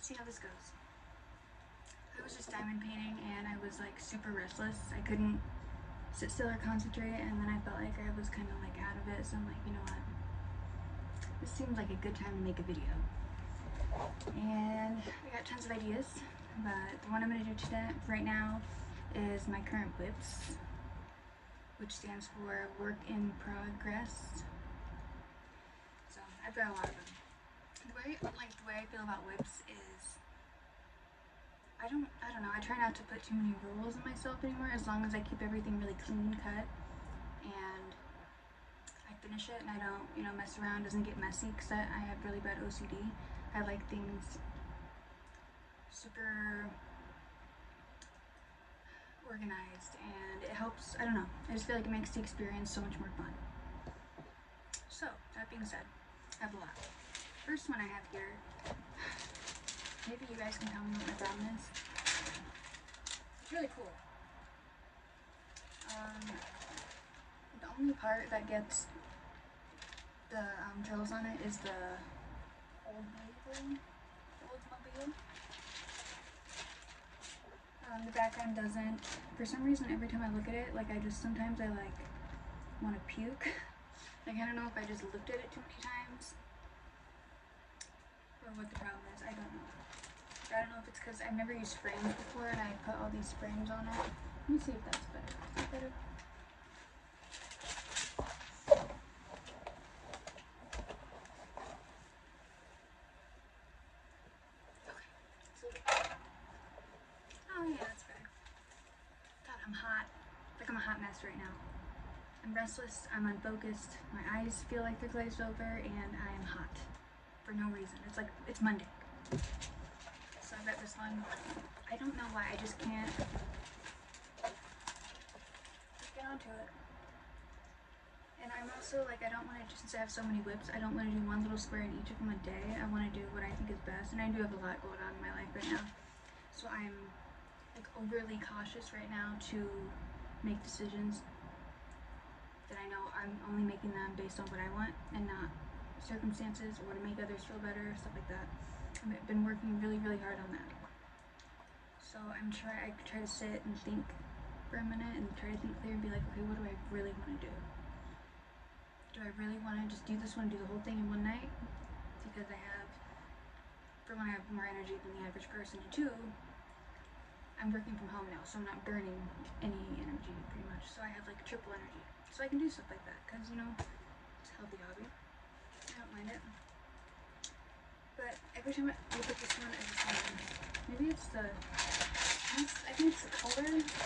see how this goes. I was just diamond painting and I was like super restless. I couldn't sit still or concentrate, and then I felt like I was kind of like out of it, so I'm like, you know what? This seems like a good time to make a video. And I got tons of ideas, but the one I'm going to do today, right now, is my current WIPs, which stands for Work in Progress. So I've got a lot of them. The way I feel about WIPs is I don't know. I try not to put too many rules on myself anymore, as long as I keep everything really clean cut and I finish it and I don't, you know, mess around, doesn't get messy, because I have really bad OCD. I like things super organized, and it helps. I don't know. I just feel like it makes the experience so much more fun. So, that being said, I have a lot. First one I have here, maybe you guys can tell me what my problem is. It's really cool. The only part that gets the drills on it is the Oldsmobile. The background doesn't. For some reason, every time I look at it, like sometimes I like want to puke. Like, I don't know if I just looked at it too many times or what the problem is. I don't know. I don't know if it's because I've never used frames before and I put all these frames on it. Let me see if that's better. Is that better? Oh yeah, that's better. God, I'm hot. Like, I'm a hot mess right now. I'm restless, I'm unfocused, my eyes feel like they're glazed over, and I am hot. For no reason. It's like, it's Monday. So I got this one. I don't know why, I just can't get onto it. And I'm also like, I don't want to, just since I have so many WIPs, I don't want to do one little square in each of them a day. I want to do what I think is best, and I do have a lot going on in my life right now. So I'm like overly cautious right now to make decisions that I know I'm only making them based on what I want and not circumstances or to make others feel better, stuff like that. I've been working really, really hard on that. So I try to sit and think for a minute and try to think clear and be like, okay, what do I really want to do? Do I really want to just do this one, do the whole thing in one night? Because for one, I have more energy than the average person, and two, I'm working from home now, so I'm not burning any energy pretty much. So I have like triple energy. So I can do stuff like that, because, you know, it's a healthy hobby. I don't mind it. But every time I look at this one, I just want to, maybe it's I think it's the color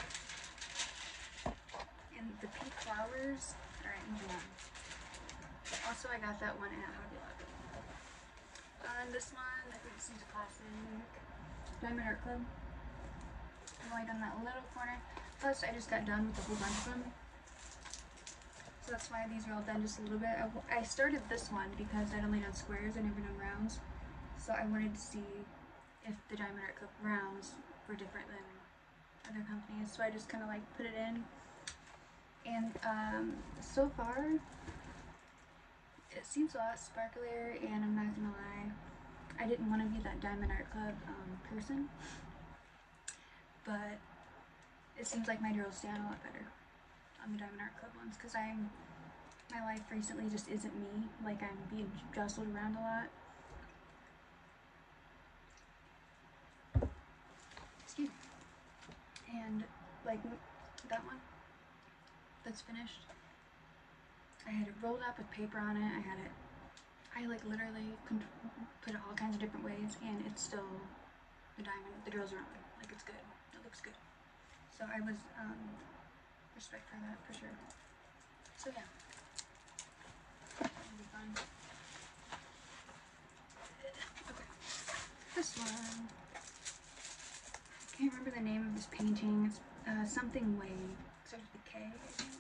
and the pink flowers. Alright, moving on. Also, I got that one at Hobby Lobby. And this one, I think this is classic Diamond Art Club. I've only done that little corner. Plus, I just got done with a whole bunch of them. So that's why these are all done just a little bit. I started this one because I'd only done squares, I'd never done rounds. So I wanted to see if the Diamond Art Club rounds were different than other companies. So I just kind of like put it in. And so far, it seems a lot sparklier, and I'm not gonna lie, I didn't want to be that Diamond Art Club person. But it seems like my drills stand a lot better on the Diamond Art Club ones, because my life recently just isn't me. Like, I'm being jostled around a lot. Excuse me. And like that one that's finished, I had it rolled up with paper on it. I like literally put it all kinds of different ways, and it's still the drills are on. Like, it's good. It looks good. So I was respect for that for sure. So yeah. That'll be fun. Okay. This one. I can't remember the name of this painting. It's something wave. Starts with a K, I think.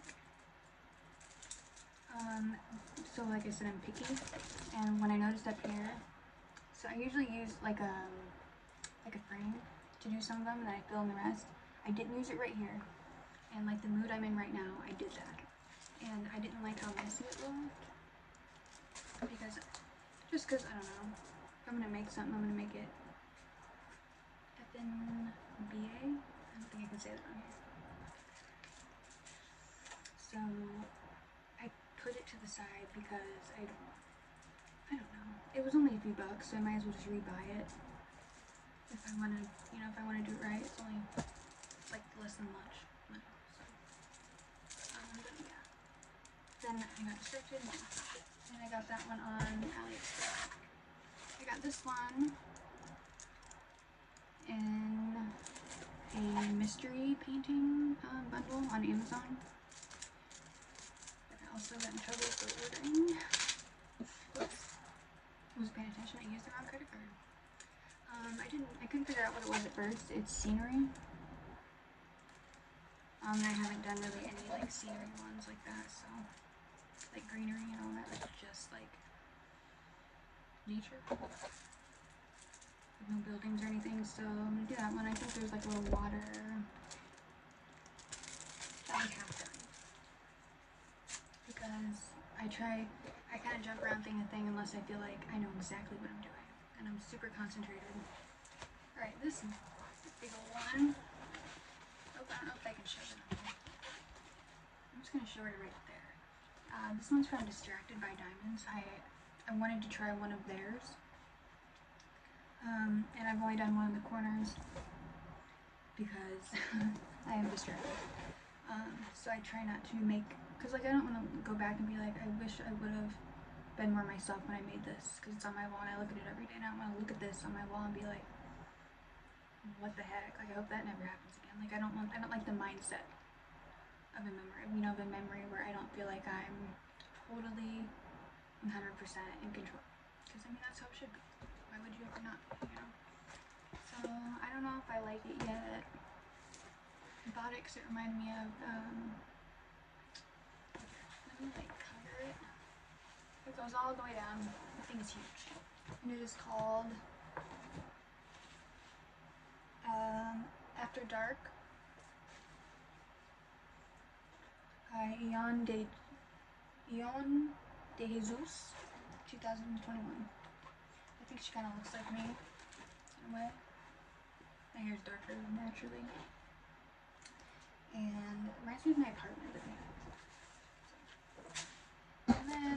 So like I said, I'm picky, and when I noticed up here, so I usually use like a frame to do some of them, and then I fill in the rest. I didn't use it right here, and like the mood I'm in right now, I did that, and I didn't like how messy it looked, because I don't know, if I'm gonna make something, I'm gonna make it FNBA. I don't think I can say that on here. So I put it to the side because I don't know. It was only a few bucks, so I might as well just rebuy it. If I want to, if I want to do it right, it's only like less than much money. So, but yeah. Then I got distracted and I got that one on AliExpress. I got this one in a mystery painting bundle on Amazon. But I also got in trouble for ordering. Whoops. I wasn't paying attention. I used the wrong credit card. I couldn't figure out what it was at first. It's scenery. I haven't done really any like scenery ones like that, so like greenery and all that, like just like nature. No buildings or anything, so I'm gonna do that one. I think there's like a little water that I have done. Because I kind of jump around thing to thing unless I feel like I know exactly what I'm doing. And I'm super concentrated. Alright, this big old one. Oh, I don't know if I can show it on here. I'm just gonna show it right there. This one's from Distracted by Diamonds. I wanted to try one of theirs. And I've only done one of the corners because I am distracted. So I try not to make, because like I don't want to go back and be like, I wish I would have been more myself when I made this, because it's on my wall and I look at it every day, and I don't want to look at this on my wall and be like, what the heck, like I hope that never happens again. Like I don't like the mindset of a memory, where I don't feel like I'm totally 100% in control, because I mean that's how it should be. Why would you ever not be, So I don't know if I like it yet. I bought it because it reminded me of let me like cover it. It goes all the way down. The thing is huge. And it is called After Dark. Eon de Jesus, 2021. I think she kind of looks like me in a way. My hair's darker naturally. And it reminds me of my apartment living. And then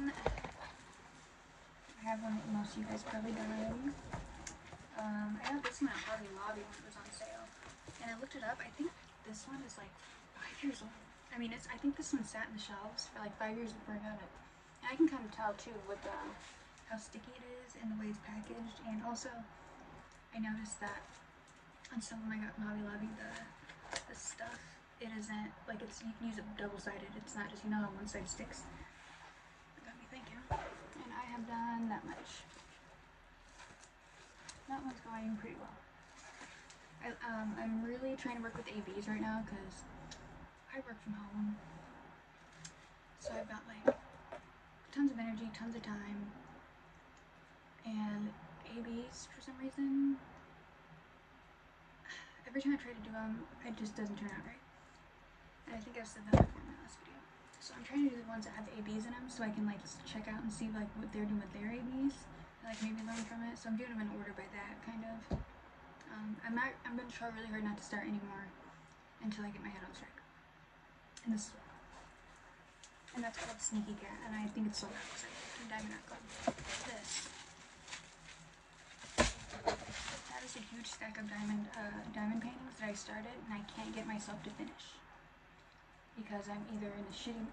I have one that most of you guys probably done already. I got this one at Hobby Lobby when it was on sale. And I looked it up. I think this one is like 5 years old. I mean, I think this one sat in the shelves for like 5 years before I got it. And I can kind of tell too with how sticky it is and the way it's packaged. And also, I noticed that on some of them I got from Hobby Lobby, the stuff, it isn't, like you can use it double-sided. It's not just, how one side sticks. That got me thinking. And I have done that much. That one's going pretty well. I'm really trying to work with ABs right now because I work from home. So I've got like tons of energy, tons of time. And ABs, for some reason, every time I try to do them, it just doesn't turn out right. And I think I've said that before in my last video. So I'm trying to do the ones that have ABs in them so I can like check out and see like what they're doing with their ABs. And, like maybe learn from it. So I'm doing them in order by that, kind of. I'm going to try really hard not to start anymore until I get my head on straight. And this is what. And that's called Sneaky Cat, and I think it's sold out because I Diamond Art Club. This. That is a huge stack of diamond paintings that I started, and I can't get myself to finish. Because I'm either in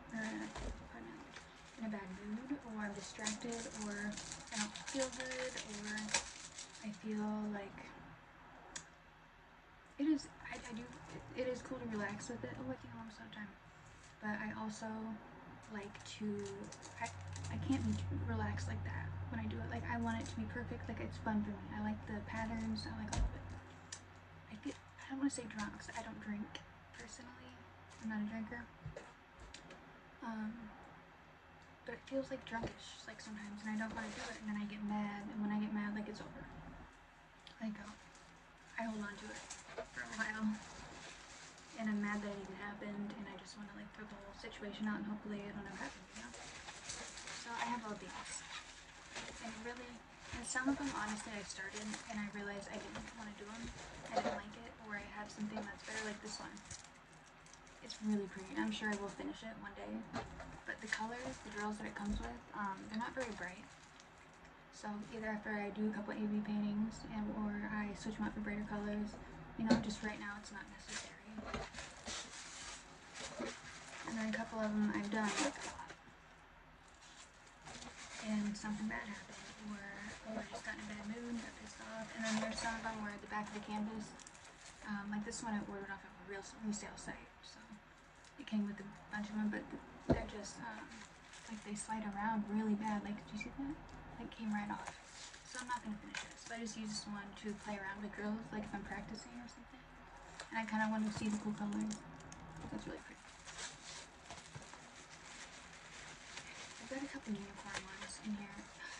a bad mood, or I'm distracted, or I don't feel good, or I feel like it is cool to relax with it. Oh, I think I'm almost out of time. But I also like to, I can't be relaxed like that when I do it. Like I want it to be perfect, like it's fun for me. I like the patterns, I like all of it. I don't want to say drunk because I don't drink personally. I'm not a drinker. But it feels like drunkish, like sometimes, and I don't want to do it, and then I get mad, and when I get mad, like it's over. Like I hold on to it for a while. And I'm mad that it even happened, and I just want to like throw the whole situation out, and hopefully it don't ever happen, So I have all these, and really, And some of them, honestly, I started and I realized I didn't want to do them. I didn't like it, or I have something that's better, like this one. It's really pretty. I'm sure I will finish it one day. But the colors, the drills that it comes with, they're not very bright. So either after I do a couple AV paintings or I switch them out for brighter colors, you know, just right now it's not necessary. And then a couple of them I've done like a lot. And something bad happened, or I just got in a bad mood, got pissed off. And then there's some of them where the back of the canvas, like this one I ordered off of a real resale site, so it came with a bunch of them, but they're just, like they slide around really bad. Like, did you see that? Like, came right off. So I'm not going to finish this, but I just use this one to play around with girls, like if I'm practicing or something. And I kind of want to see the cool colors. That's really pretty. I've got a couple unicorn ones in here.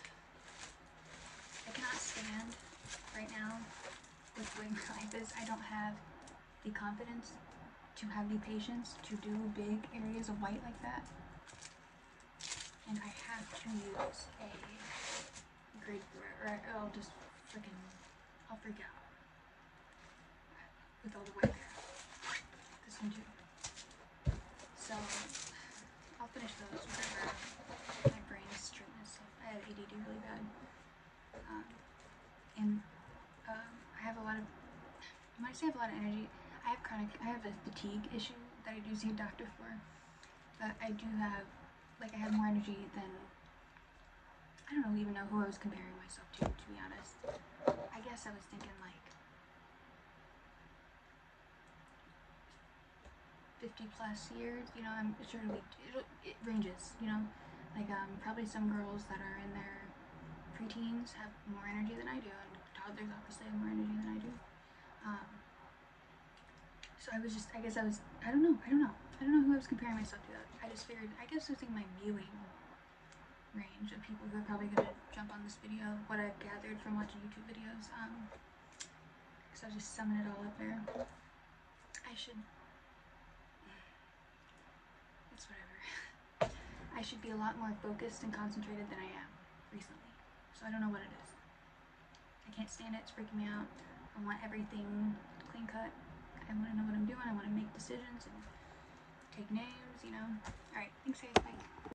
I cannot stand right now with the way my life is. I don't have the confidence to have the patience to do big areas of white like that. And I have to use a grade or I'll just I'll freak out with all the white there. This one too. So I'll finish those whenever my brain's treating itself. I have ADD really bad. I have a lot of, when I say I have a lot of energy, I have a fatigue issue that I do see a doctor for. But I do have, like, I have more energy than, I don't even know who I was comparing myself to be honest. I guess I was thinking like 50 plus years, you know, I'm sure it ranges, you know, like probably some girls that are in their preteens have more energy than I do, and toddlers obviously have more energy than I do. So I don't know who I was comparing myself to. I just figured, I guess I was thinking my viewing range of people who are probably gonna jump on this video, what I've gathered from watching YouTube videos, so I'll just summon it all up there. It's whatever. I should be a lot more focused and concentrated than I am recently. So I don't know what it is. I can't stand it, it's freaking me out. I want everything clean cut. I want to know what I'm doing, I want to make decisions and take names, you know. Alright, thanks guys, bye.